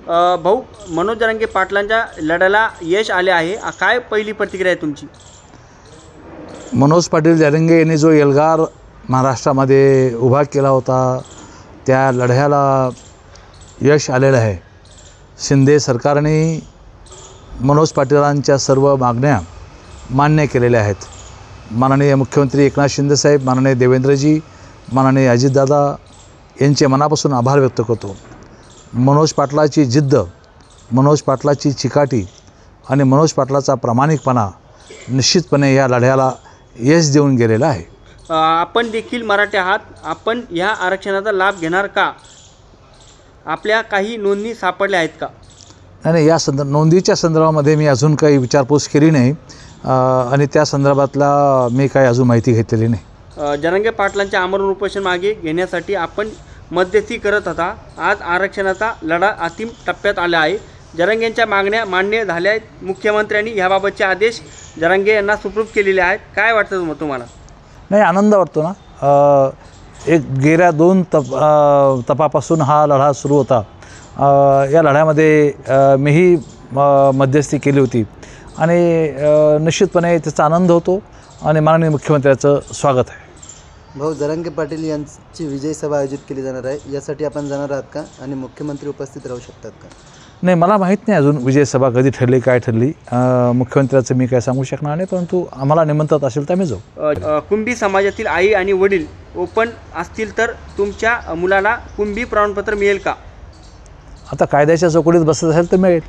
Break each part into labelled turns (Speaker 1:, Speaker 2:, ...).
Speaker 1: भाऊ, मनोज जरांगे पाटलांच्या लढ्याला यश आले आहे, काय पहिली प्रतिक्रिया आहे तुमची?
Speaker 2: मनोज पाटील जरांगे यांनी जो एल्गार महाराष्ट्रामध्ये उभा केला होता त्या लढ्याला यश आलेलं आहे। शिंदे सरकारने मनोज पाटलांच्या सर्व मागण्या मान्य केलेल्या आहेत। माननीय मुख्यमंत्री एकनाथ शिंदे साहेब, माननीय देवेंद्रजी, माननीय अजितदादा यांचे मनापासून आभार व्यक्त करतो। मनोज पाटलाची जिद्द, मनोज पाटलाची चिकाटी आणि मनोज पाटलाचा प्रामाणिकपणा निश्चितपणे या लढ्याला यश देऊन गेलेला आहे।
Speaker 1: आपण देखील मराठी आहात, आपण ह्या आरक्षणाचा लाभ घेणार का? आपल्या काही नोंदी सापडल्या आहेत का?
Speaker 2: नाही, या नोंदीच्या संदर्भामध्ये मी अजून काही विचारपूस केली नाही आणि त्या संदर्भातला मी काही अजून माहिती घेतलेली नाही।
Speaker 1: जरांगे पाटलांच्या आमरण उपोषण मागे घेण्यासाठी आपण मध्यस्थी करत होता। आज आरक्षणाचा लढा अंतिम टप्प्यात आला आहे। जरांगेंच्या मागण्या मान्य झाल्या आहेत। मुख्यमंत्र्यांनी याबाबतचे आदेश जरांगे यांना सुपूर्द केलेले आहेत। काय वाटतं तुम्हाला?
Speaker 2: नाही, आनंद वाटतो ना। एक गेल्या 2 तपापासून हा लढा सुरू होता। या लढ्यामध्ये मीही मध्यस्थी केली होती आणि निश्चितपणे त्याचा आनंद होतो आणि माननीय मुख्यमंत्र्याचं स्वागत आहे।
Speaker 3: भाऊ, जरांगे पाटील यांची विजय सभा आयोजित केली जाणार आहे, यासाठी आपण जाणार आहात का आणि मुख्यमंत्री उपस्थित राहू शकतात का?
Speaker 2: नाही, मला माहीत नाही अजून विजय सभा कधी ठरली, काय ठरली। मुख्यमंत्र्याचं मी काय सांगू शकणार नाही, परंतु आम्हाला निमंत्रण असेल तर आम्ही जाऊ।
Speaker 1: कुंभी समाजातील आई आणि वडील ओपन असतील तर तुमच्या मुलाला कुंभी प्रमाणपत्र मिळेल का?
Speaker 2: आता कायद्याच्या चौकटीत बसत असेल तर मिळेल।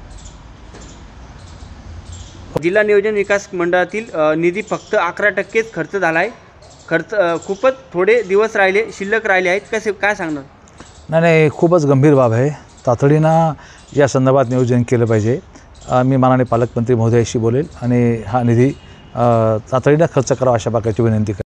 Speaker 1: जिल्हा नियोजन विकास मंडळातील निधी फक्त 11%च खर्च झाला आहे। खर्च खूपच थोडे दिवस राहिले, शिल्लक राहिले आहेत, कसे काय सांगणार?
Speaker 2: नाही, खूपच गंभीर बाब आहे। तातडीनं या संदर्भात नियोजन केलं पाहिजे। मी माननीय पालकमंत्री महोदयाशी बोलेल आणि हा निधी तातडीनं खर्च करावा अशा प्रकारची विनंती करेन।